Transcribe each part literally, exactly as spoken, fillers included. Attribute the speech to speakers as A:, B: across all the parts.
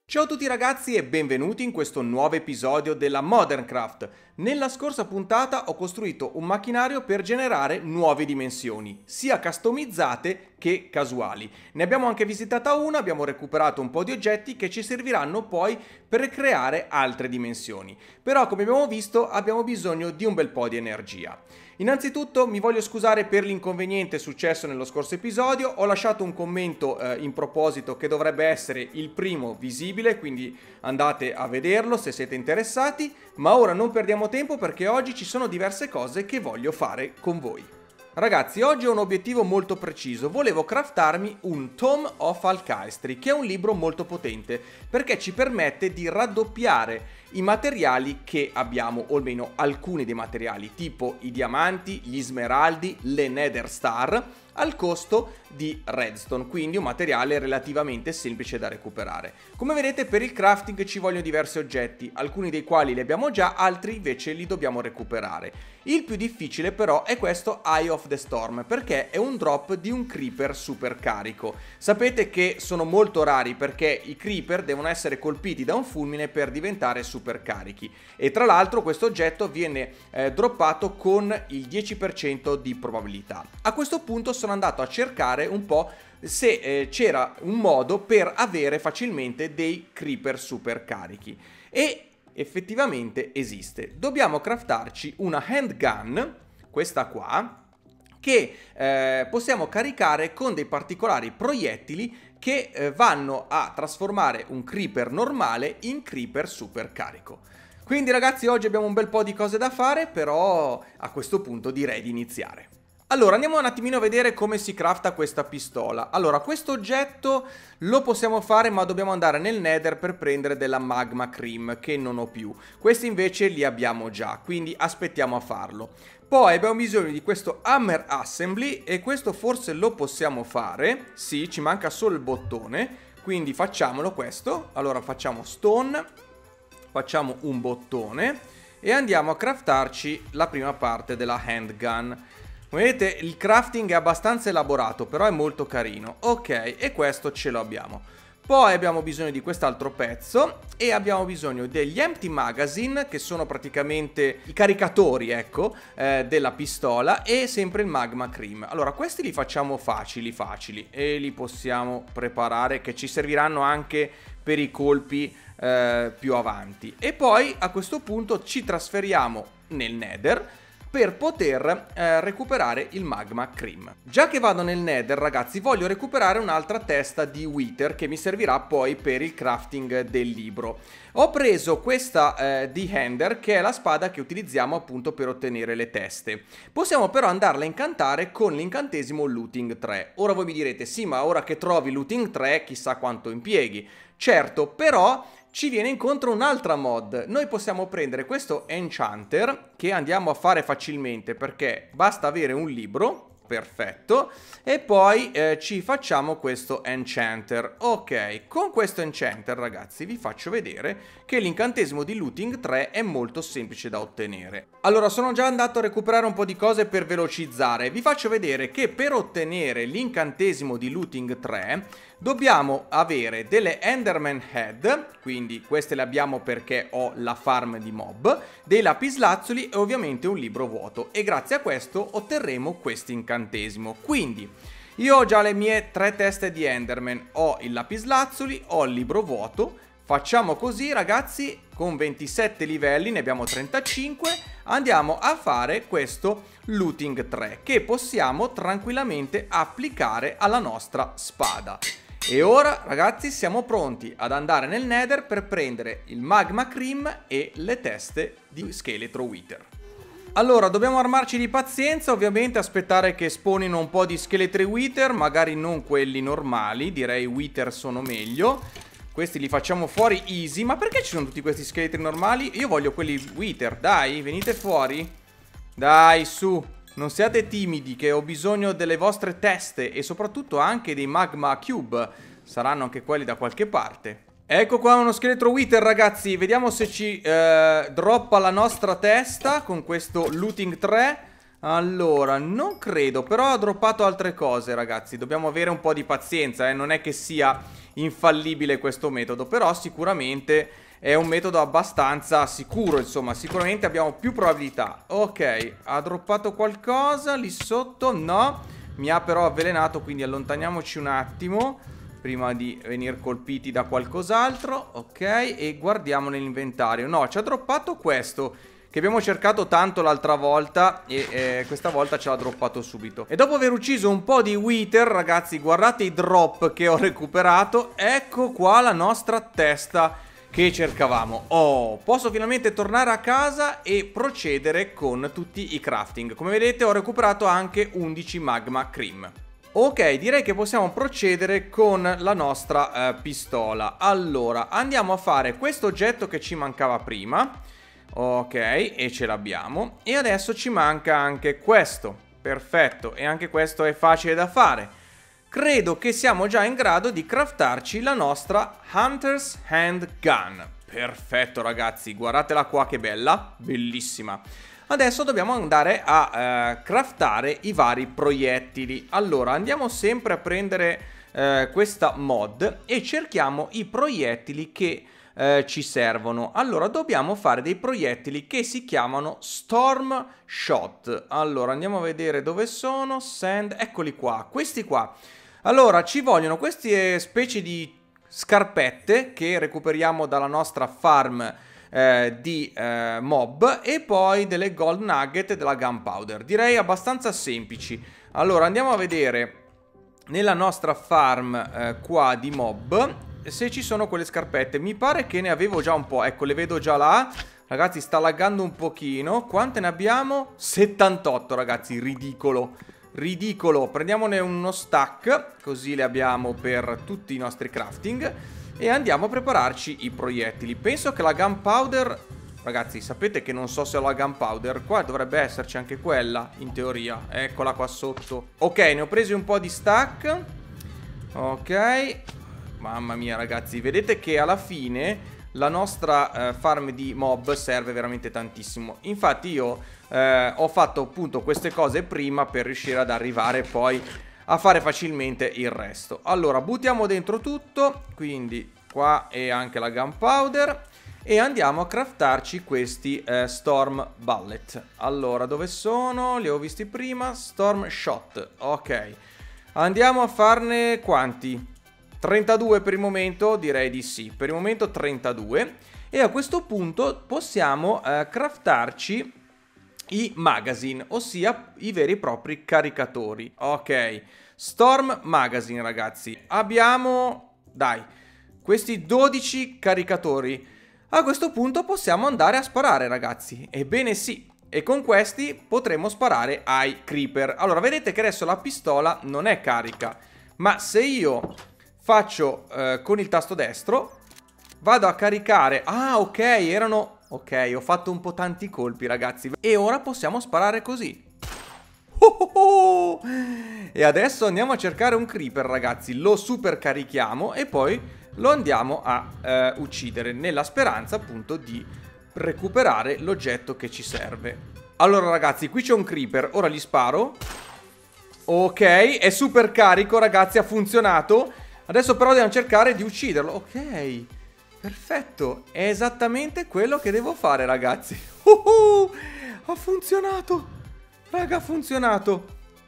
A: Ciao a tutti ragazzi e benvenuti in questo nuovo episodio della Modern Craft. Nella scorsa puntata ho costruito un macchinario per generare nuove dimensioni, sia customizzate che casuali. Ne abbiamo anche visitata una, abbiamo recuperato un po' di oggetti che ci serviranno poi per creare altre dimensioni. Però come abbiamo visto abbiamo bisogno di un bel po' di energia. Innanzitutto mi voglio scusare per l'inconveniente successo nello scorso episodio, ho lasciato un commento eh, in proposito che dovrebbe essere il primo visibile, quindi andate a vederlo se siete interessati, ma ora non perdiamo tempo perché oggi ci sono diverse cose che voglio fare con voi. Ragazzi, oggi ho un obiettivo molto preciso, volevo craftarmi un Tome of Alcaestry, che è un libro molto potente, perché ci permette di raddoppiare i materiali che abbiamo, o almeno alcuni dei materiali, tipo i diamanti, gli smeraldi, le nether star, al costo di redstone, quindi un materiale relativamente semplice da recuperare. Come vedete, per il crafting ci vogliono diversi oggetti, alcuni dei quali li abbiamo già, altri invece li dobbiamo recuperare. Il più difficile però è questo Eye of the Storm, perché è un drop di un creeper super carico. Sapete che sono molto rari perché i creeper devono essere colpiti da un fulmine per diventare super carichi, e tra l'altro questo oggetto viene eh, droppato con il dieci per cento di probabilità. A questo punto sono andato a cercare un po' se eh, c'era un modo per avere facilmente dei creeper super carichi, e effettivamente esiste. Dobbiamo craftarci una handgun, questa qua, che eh, possiamo caricare con dei particolari proiettili che eh, vanno a trasformare un creeper normale in creeper super carico. Quindi ragazzi, oggi abbiamo un bel po' di cose da fare, però a questo punto direi di iniziare. Allora, andiamo un attimino a vedere come si crafta questa pistola. Allora, questo oggetto lo possiamo fare, ma dobbiamo andare nel Nether per prendere della magma cream, che non ho più. Questi invece li abbiamo già, quindi aspettiamo a farlo. Poi abbiamo bisogno di questo Hammer Assembly, e questo forse lo possiamo fare. Sì, ci manca solo il bottone, quindi facciamolo questo. Allora facciamo stone, facciamo un bottone e andiamo a craftarci la prima parte della handgun. Come vedete, il crafting è abbastanza elaborato, però è molto carino. Ok, e questo ce lo abbiamo. Poi abbiamo bisogno di quest'altro pezzo e abbiamo bisogno degli empty magazine, che sono praticamente i caricatori, ecco, eh, della pistola, e sempre il magma cream. Allora, questi li facciamo facili facili e li possiamo preparare, che ci serviranno anche per i colpi eh, più avanti. E poi a questo punto ci trasferiamo nel Nether per poter eh, recuperare il magma cream. Già che vado nel Nether, ragazzi, voglio recuperare un'altra testa di wither che mi servirà poi per il crafting del libro. Ho preso questa eh, di Ender, che è la spada che utilizziamo appunto per ottenere le teste. Possiamo però andarla a incantare con l'incantesimo Looting tre. Ora voi mi direte, sì, ma ora che trovi Looting tre chissà quanto impieghi. Certo, però ci viene incontro un'altra mod. Noi possiamo prendere questo enchanter, che andiamo a fare facilmente perché basta avere un libro. Perfetto. E poi eh, ci facciamo questo enchanter. Ok, con questo enchanter, ragazzi, vi faccio vedere che l'incantesimo di Looting tre è molto semplice da ottenere. Allora, sono già andato a recuperare un po' di cose per velocizzare. Vi faccio vedere che per ottenere l'incantesimo di Looting tre dobbiamo avere delle Enderman Head, quindi queste le abbiamo perché ho la farm di mob, dei lapislazzuli e ovviamente un libro vuoto, e grazie a questo otterremo questo incantesimo. Quindi io ho già le mie tre teste di Enderman, ho il lapislazzuli, ho il libro vuoto. Facciamo così, ragazzi, con ventisette livelli, ne abbiamo trentacinque, andiamo a fare questo Looting tre, che possiamo tranquillamente applicare alla nostra spada. E ora, ragazzi, siamo pronti ad andare nel Nether per prendere il magma cream e le teste di scheletro wither. Allora, dobbiamo armarci di pazienza, ovviamente aspettare che spawnino un po' di scheletri wither, magari non quelli normali, direi wither sono meglio. Questi li facciamo fuori easy. Ma perché ci sono tutti questi scheletri normali? Io voglio quelli wither, dai, venite fuori. Dai, su. Non siate timidi, che ho bisogno delle vostre teste e soprattutto anche dei magma cube. Saranno anche quelli da qualche parte. Ecco qua uno scheletro wither, ragazzi. Vediamo se ci eh, droppa la nostra testa con questo Looting tre. Allora, non credo, però ha droppato altre cose, ragazzi. Dobbiamo avere un po' di pazienza, eh. Non è che sia infallibile questo metodo, però sicuramente è un metodo abbastanza sicuro, insomma. Sicuramente abbiamo più probabilità. Ok, ha droppato qualcosa lì sotto? No, mi ha però avvelenato, quindi allontaniamoci un attimo prima di venire colpiti da qualcos'altro. Ok, e guardiamo nell'inventario. No, ci ha droppato questo che abbiamo cercato tanto l'altra volta e eh, questa volta ce l'ha droppato subito. E dopo aver ucciso un po' di Wither, ragazzi, guardate i drop che ho recuperato. Ecco qua la nostra testa che cercavamo. Oh, posso finalmente tornare a casa e procedere con tutti i crafting. Come vedete ho recuperato anche undici magma cream. Ok, direi che possiamo procedere con la nostra eh, pistola. Allora, andiamo a fare questo oggetto che ci mancava prima. Ok, e ce l'abbiamo. E adesso ci manca anche questo. Perfetto, e anche questo è facile da fare. Credo che siamo già in grado di craftarci la nostra Hunter's Handgun. Perfetto, ragazzi, guardatela qua che bella. Bellissima. Adesso dobbiamo andare a eh, craftare i vari proiettili. Allora, andiamo sempre a prendere eh, questa mod e cerchiamo i proiettili che Eh, ci servono. Allora dobbiamo fare dei proiettili che si chiamano Storm Shot. Allora andiamo a vedere dove sono. Sand, eccoli qua, questi qua. Allora ci vogliono queste specie di scarpette che recuperiamo dalla nostra farm eh, di eh, mob, e poi delle gold nugget e della gunpowder. Direi abbastanza semplici. Allora andiamo a vedere nella nostra farm eh, qua di mob se ci sono quelle scarpette. Mi pare che ne avevo già un po'. Ecco, le vedo già là. Ragazzi, sta laggando un pochino. Quante ne abbiamo? settantotto, ragazzi, ridicolo. Ridicolo. Prendiamone uno stack, così le abbiamo per tutti i nostri crafting, e andiamo a prepararci i proiettili. Penso che la gunpowder, ragazzi, sapete che non so se ho la gunpowder. Qua dovrebbe esserci anche quella, in teoria. Eccola qua sotto. Ok, ne ho presi un po' di stack. Ok. Mamma mia, ragazzi, vedete che alla fine la nostra eh, farm di mob serve veramente tantissimo. Infatti io eh, ho fatto appunto queste cose prima per riuscire ad arrivare poi a fare facilmente il resto. Allora, buttiamo dentro tutto, quindi qua è anche la gunpowder, e andiamo a craftarci questi eh, storm bullet. Allora, dove sono? Li ho visti prima. Storm shot, ok. Andiamo a farne quanti? trentadue per il momento, direi di sì. Per il momento trentadue. E a questo punto possiamo eh, craftarci i magazine, ossia i veri e propri caricatori. Ok, Storm Magazine, ragazzi. Abbiamo, dai, questi dodici caricatori. A questo punto possiamo andare a sparare, ragazzi. Ebbene sì. E con questi potremo sparare ai creeper. Allora, vedete che adesso la pistola non è carica, ma se io faccio eh, con il tasto destro, vado a caricare. Ah, ok, erano... Ok, ho fatto un po' tanti colpi, ragazzi. E ora possiamo sparare così. Oh oh oh! E adesso andiamo a cercare un creeper, ragazzi. Lo super carichiamo e poi lo andiamo a eh, uccidere, nella speranza appunto di recuperare l'oggetto che ci serve. Allora, ragazzi, qui c'è un creeper. Ora gli sparo. Ok, è super carico, ragazzi, ha funzionato. Adesso però dobbiamo cercare di ucciderlo. Ok, perfetto. È esattamente quello che devo fare, ragazzi. uh -huh, Ha funzionato. Raga, ha funzionato.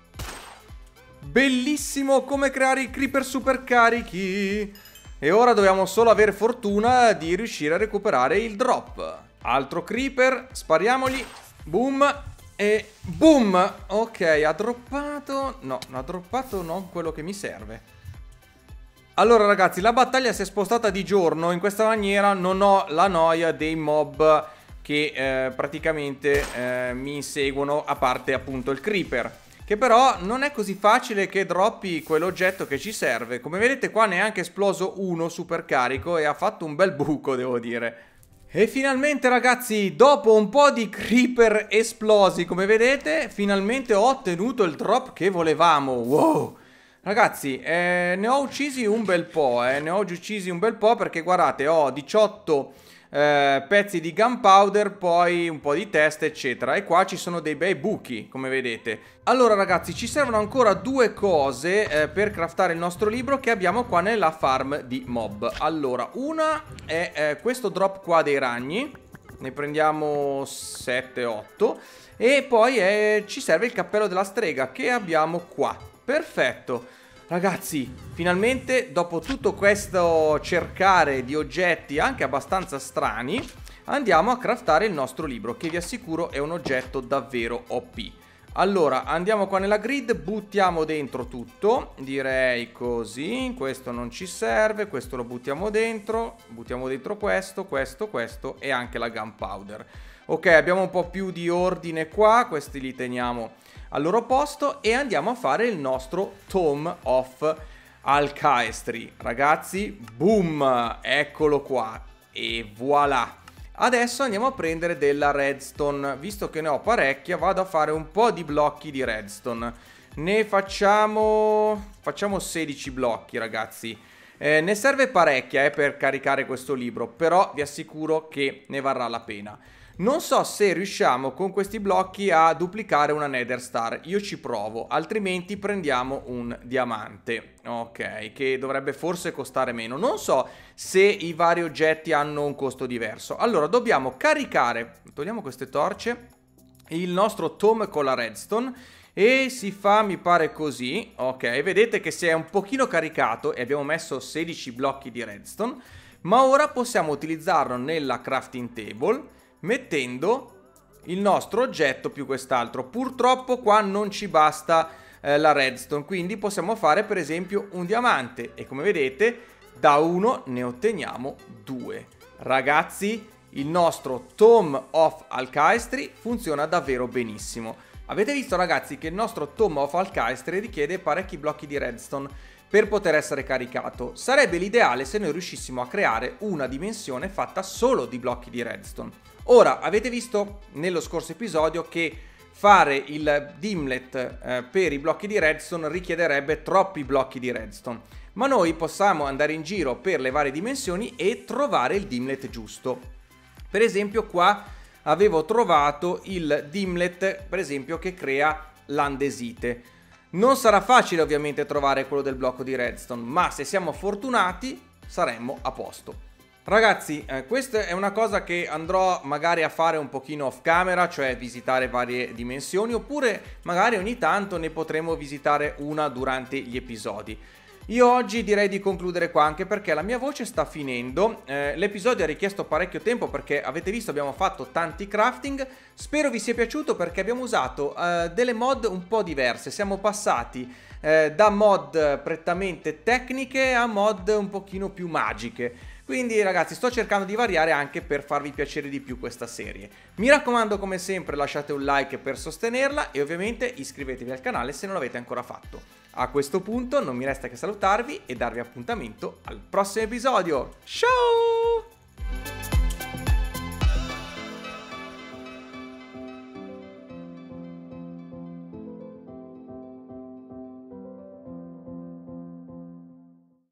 A: Bellissimo come creare i creeper super carichi. E ora dobbiamo solo avere fortuna di riuscire a recuperare il drop. Altro creeper, spariamogli. Boom. E boom. Ok, ha droppato. No, non ha droppato non quello che mi serve. Allora, ragazzi, la battaglia si è spostata di giorno. In questa maniera non ho la noia dei mob che eh, praticamente eh, mi inseguono, a parte appunto il creeper, che però non è così facile che droppi quell'oggetto che ci serve. Come vedete qua ne è anche esploso uno super carico e ha fatto un bel buco, devo dire. E finalmente, ragazzi, dopo un po' di creeper esplosi, come vedete, finalmente ho ottenuto il drop che volevamo. Wow! Ragazzi, eh, ne ho uccisi un bel po', eh, ne ho uccisi un bel po' perché guardate, ho diciotto eh, pezzi di gunpowder, poi un po' di testa eccetera, e qua ci sono dei bei buchi come vedete. Allora ragazzi, ci servono ancora due cose eh, per craftare il nostro libro che abbiamo qua nella farm di mob. Allora, una è eh, questo drop qua dei ragni, ne prendiamo sette otto, e poi è, ci serve il cappello della strega che abbiamo qua. Perfetto. Ragazzi, finalmente dopo tutto questo cercare di oggetti anche abbastanza strani, andiamo a craftare il nostro libro, che vi assicuro è un oggetto davvero O P. Allora, andiamo qua nella grid, buttiamo dentro tutto, direi così, questo non ci serve, questo lo buttiamo dentro, buttiamo dentro questo, questo, questo e anche la gunpowder. Ok, abbiamo un po' più di ordine qua, questi li teniamo al loro posto e andiamo a fare il nostro Tome of Alcaestri. Ragazzi, boom, eccolo qua e voilà. Adesso andiamo a prendere della redstone. Visto che ne ho parecchia, vado a fare un po' di blocchi di redstone. Ne facciamo facciamo sedici blocchi, ragazzi. Eh, ne serve parecchia eh, per caricare questo libro, però vi assicuro che ne varrà la pena. Non so se riusciamo con questi blocchi a duplicare una Nether Star, io ci provo, altrimenti prendiamo un diamante, ok, che dovrebbe forse costare meno. Non so se i vari oggetti hanno un costo diverso. Allora, dobbiamo caricare, togliamo queste torce, il nostro tome con la redstone e si fa, mi pare così, ok, vedete che si è un pochino caricato e abbiamo messo sedici blocchi di redstone, ma ora possiamo utilizzarlo nella crafting table mettendo il nostro oggetto più quest'altro. Purtroppo qua non ci basta eh, la redstone, quindi possiamo fare per esempio un diamante e come vedete da uno ne otteniamo due. Ragazzi, il nostro Tome of Alcaestri funziona davvero benissimo. Avete visto ragazzi che il nostro Tome of Alcaestri richiede parecchi blocchi di redstone per poter essere caricato. Sarebbe l'ideale se noi riuscissimo a creare una dimensione fatta solo di blocchi di redstone. Ora, avete visto nello scorso episodio che fare il dimlet eh, per i blocchi di redstone richiederebbe troppi blocchi di redstone, ma noi possiamo andare in giro per le varie dimensioni e trovare il dimlet giusto. Per esempio qua avevo trovato il dimlet, per esempio, che crea l'andesite. Non sarà facile ovviamente trovare quello del blocco di redstone, ma se siamo fortunati saremmo a posto. Ragazzi, eh, questa è una cosa che andrò magari a fare un pochino off camera, cioè visitare varie dimensioni, oppure magari ogni tanto ne potremo visitare una durante gli episodi. Io oggi direi di concludere qua, anche perché la mia voce sta finendo. eh, L'episodio ha richiesto parecchio tempo perché avete visto abbiamo fatto tanti crafting. Spero vi sia piaciuto perché abbiamo usato eh, delle mod un po' diverse. Siamo passati eh, da mod prettamente tecniche a mod un pochino più magiche. Quindi ragazzi, sto cercando di variare anche per farvi piacere di più questa serie. Mi raccomando, come sempre, lasciate un like per sostenerla e ovviamente iscrivetevi al canale se non l'avete ancora fatto. A questo punto non mi resta che salutarvi e darvi appuntamento al prossimo episodio. Ciao!